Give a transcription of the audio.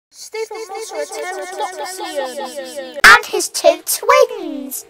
Stephen Moss returns not to see him. And his two twins.